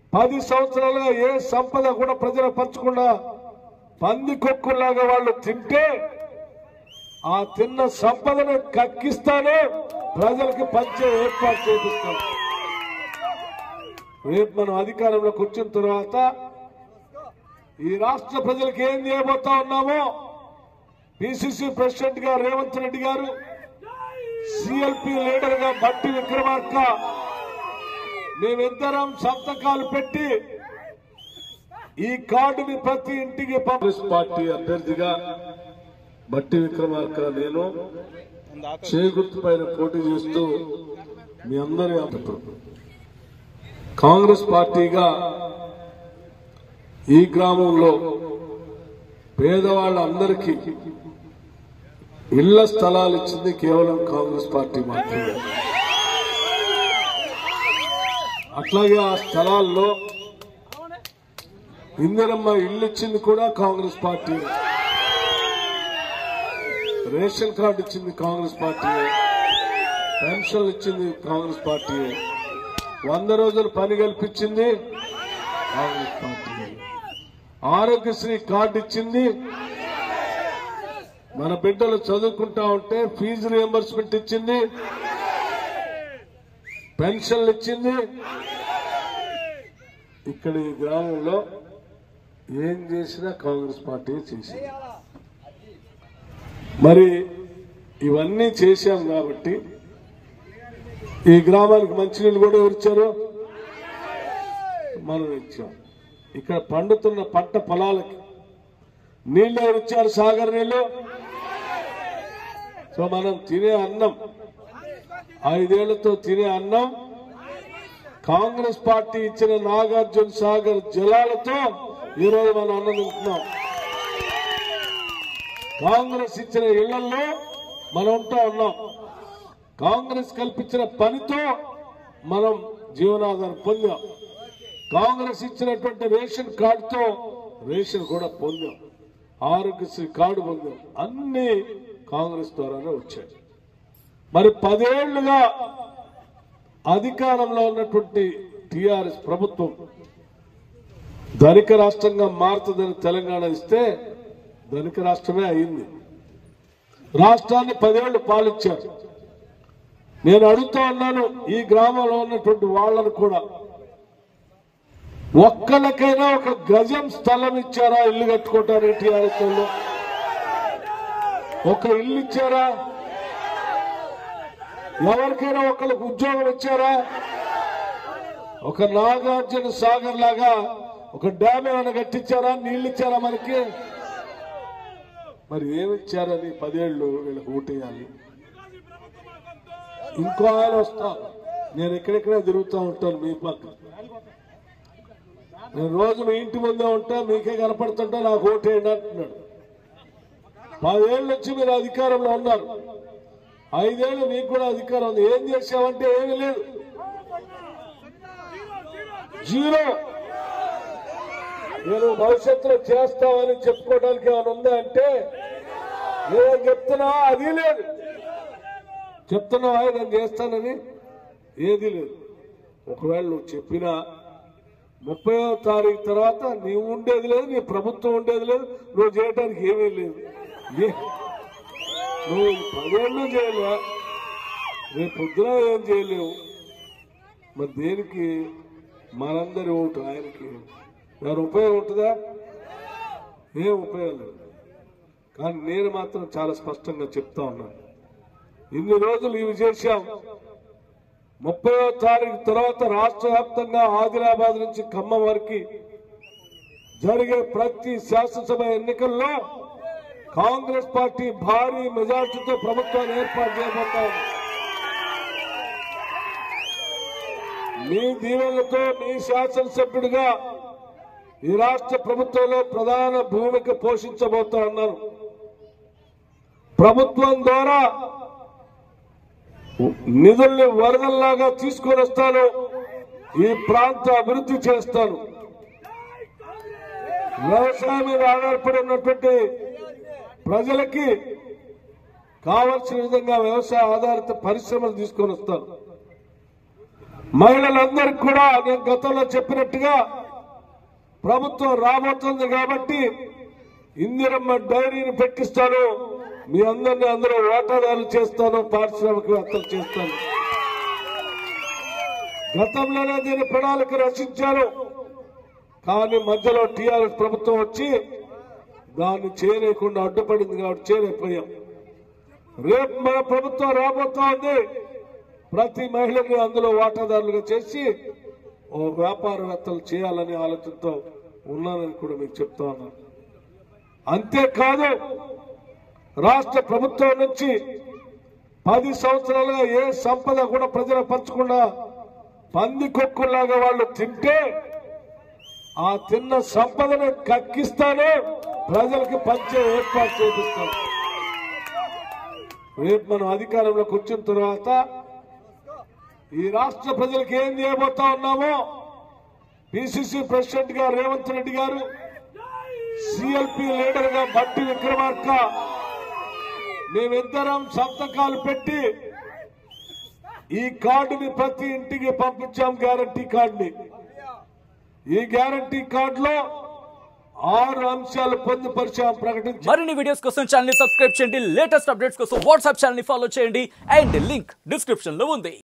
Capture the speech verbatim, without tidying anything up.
పది సంవత్సరాలుగా ఏ సంపద కూడా ప్రజలకు పంచకుండా పందికొక్కులాగా వాళ్ళు తింటే ఆ తిన్న సంపదను కక్కిస్తానే ప్రజలకి పంచే ఏర్పాటు చేపిస్తాం. రేపు మనం అధికారంలోకి వచ్చిన తర్వాత ఈ రాష్ట్ర ప్రజలకు ఏం చేయబోతా ఉన్నామో పిసిసి ప్రెసిడెంట్ గా రేవంత్ రెడ్డి గారు, సిఎల్పి లీడర్ గా భట్టి విక్రమార్క మేమిద్దరం సంతకాలు పెట్టి ఈ కార్డుని ప్రతి ఇంటికి కాంగ్రెస్ పార్టీ అభ్యర్థిగా భట్టి విక్రమార్క నేను చేగుర్తు పైన పోటీ చేస్తూ మీ అందరి కాంగ్రెస్ పార్టీగా ఈ గ్రామంలో పేదవాళ్ళందరికీ ఇళ్ల స్థలాలు ఇచ్చింది కేవలం కాంగ్రెస్ పార్టీ మాత్రమే. అట్లాగే ఆ స్థలాల్లో ఇందిరమ్మ ఇల్లు ఇచ్చింది కూడా కాంగ్రెస్ పార్టీ, రేషన్ కార్డు ఇచ్చింది కాంగ్రెస్ పార్టీ, పెన్షన్ ఇచ్చింది కాంగ్రెస్ పార్టీ, వంద రోజులు పని కల్పించింది కాంగ్రెస్ పార్టీ, ఆరోగ్యశ్రీ కార్డు ఇచ్చింది, మన బిడ్డలు చదువుకుంటా ఉంటే ఫీజు రియంబర్స్మెంట్ ఇచ్చింది, పెన్షన్లు ఇచ్చింది. ఇక్కడ ఈ గ్రామంలో ఏం చేసినా కాంగ్రెస్ పార్టీ చేసింది. మరి ఇవన్నీ చేశాం కాబట్టి ఈ గ్రామానికి మంచినీళ్ళు కూడా ఇచ్చారు, మనం ఇచ్చాం. ఇక్కడ పండుతున్న పంట పొలాలకి నీళ్లు ఎవరు ఇచ్చారు? సాగర్ నీళ్లు. సో మనం తినే అన్నం, ఐదేళ్లతో తినే అన్నం కాంగ్రెస్ పార్టీ ఇచ్చిన నాగార్జున సాగర్ జలాలతో ఈరోజు మనం అన్నం తింటున్నాం. కాంగ్రెస్ ఇచ్చిన ఇళ్లలో మనం ఉంటా ఉన్నాం. కాంగ్రెస్ కల్పించిన పనితో మనం జీవనాధారం పొందాం. కాంగ్రెస్ ఇచ్చినటువంటి రేషన్ కార్డుతో రేషన్ కూడా పొందాం, ఆరోగ్యశ్రీ కార్డు పొందాం. అన్ని కాంగ్రెస్ ద్వారానే వచ్చాయి. మరి పదేళ్లుగా అధికారంలో ఉన్నటువంటి టిఆర్ఎస్ ప్రభుత్వం ధనిక రాష్ట్రంగా మారుతుందని తెలంగాణ ఇస్తే ధనిక రాష్ట్రమే అయింది. రాష్ట్రాన్ని పదేళ్లు పాలించారు. నేను అడుగుతా ఉన్నాను ఈ గ్రామంలో ఉన్నటువంటి వాళ్ళను కూడా, ఒక్కళ్ళకైనా ఒక గజం స్థలం ఇచ్చారా ఇల్లు కట్టుకోవటానికి? టీఆర్ఎస్ వాళ్ళు ఒక ఇల్లు ఇచ్చారా? ఎవరికైనా ఒకళ్ళకి ఉద్యోగం ఇచ్చారా? ఒక నాగార్జున సాగర్ లాగా ఒక డ్యామ్ ఏమైనా కట్టించారా? నీళ్లు ఇచ్చారా మనకి? మరి ఏమిచ్చారని పదేళ్లు వీళ్ళకి ఓటేయాలి. ఇంకో ఆయన వస్తా, నేను ఎక్కడెక్కడే తిరుగుతూ ఉంటాను మీ పక్క, నేను రోజు మీ ఇంటి ముందే ఉంటా, మీకే కనపడుతుంటా, నాకు ఓటేయండి అంటున్నాడు. పదేళ్ళు వచ్చి మీరు అధికారంలో ఉన్నారు, ఐదేళ్లు మీకు కూడా అధికారం ఉంది. ఏం చేశావంటే ఏమీ లేదు, జీరో. నేను భవిష్యత్తులో చేస్తామని చెప్పుకోవడానికి ఏమైనా ఉందా అంటే నేను చెప్తున్నా అది లేదు. చెప్తున్నావా నేను చేస్తానని? ఏది లేదు. ఒకవేళ నువ్వు చెప్పినా ముప్పైవ తారీఖు తర్వాత నీవు ఉండేది లేదు, నీ ప్రభుత్వం ఉండేది లేదు, నువ్వు చేయడానికి ఏమీ లేదు. నువ్వు పదేళ్ళు చేయలే, రేపు పొద్దున ఏం చేయలేవు. మరి దేనికి మనందరి ఓటు ఆయనకి దాని ఉపయోగం ఉంటుందా? ఏం ఉపయోగం లేదు. కానీ నేను మాత్రం చాలా స్పష్టంగా చెప్తా ఉన్నాను, ఇన్ని రోజులు ఇవి చేశాం. ముప్పైవ తారీఖు తర్వాత రాష్ట్ర వ్యాప్తంగా ఆదిలాబాద్ నుంచి ఖమ్మం వరకు జరిగే ప్రతి శాసనసభ ఎన్నికల్లో కాంగ్రెస్ పార్టీ భారీ మెజార్టీతో ప్రభుత్వాన్ని ఏర్పాటు చేయబోతాం. మీ దీవెనలతో మీ శాసనసభ్యుడిగా ఈ రాష్ట్ర ప్రభుత్వంలో ప్రధాన భూమిక పోషించబోతా ఉన్నారు. ప్రభుత్వం ద్వారా నిధుల్ని వరదల్లాగా తీసుకొని వస్తాను, ఈ ప్రాంత అభివృద్ధి చేస్తాను. వ్యవసాయం మీద ఆధారపడి ఉన్నటువంటి ప్రజలకి కావలసిన విధంగా వ్యవసాయ ఆధారిత పరిశ్రమలు తీసుకొని వస్తాను. మహిళలందరికీ కూడా నేను గతంలో చెప్పినట్టుగా ప్రభుత్వం రాబోతుంది కాబట్టి ఇందిరమ్మ డైరీని పెట్టిస్తాను, మీ అందరినీ అందరూ వాటాదారులు చేస్తాను, పారిశ్రామికవేత్తలు చేస్తాను. గతంలోనే దీని ప్రణాళిక రచించారు, కానీ మధ్యలో టీఆర్ఎస్ ప్రభుత్వం వచ్చి దాన్ని చేయలేకుండా అడ్డుపడింది కాబట్టి చేయలేకపోయాం. రేపు మన ప్రభుత్వం రాబోతా ఉంది, ప్రతి మహిళని అందులో వాటాదారులుగా చేసి ఓ వ్యాపారవేత్తలు చేయాలనే ఆలోచనతో ఉన్నానని కూడా మీకు చెప్తా ఉన్నాను. అంతేకాదు రాష్ట్ర ప్రభుత్వం నుంచి పది సంవత్సరాలుగా ఏ సంపద కూడా ప్రజలకు పంచకుండా పందికొక్కులాగా వాళ్ళు తింటే ఆ తిన్న సంపదను కక్కిస్తాను, ప్రజలకు పంచే ఏర్పాటు చేపిస్తాం. రేపు మనం అధికారంలోకి వచ్చిన తర్వాత ఈ రాష్ట్ర ప్రజలకు ఏం చేయబోతా ఉన్నామో పిసిసి ప్రెసిడెంట్ గా రేవంత్ రెడ్డి గారు, సిఎల్పి లీడర్ గా బట్టి విక్రమార్క మేమిద్దరం సంతకాలు పెట్టి ఈ కార్డుని ప్రతి ఇంటికి పంపించాం, గ్యారంటీ కార్డుని. ఈ గ్యారంటీ కార్డులో ఆరు అంశాలు పొందుపరిచాం, ప్రకటించాం. మరిన్ని వీడియోస్ కోసం ఛానల్ ని సబ్స్క్రైబ్ చేయండి, లేటెస్ట్ అప్డేట్స్ కోసం వాట్సాప్ ఛానల్ ని ఫాలో చేయండి అండ్ లింక్ డిస్క్రిప్షన్ లో ఉంది.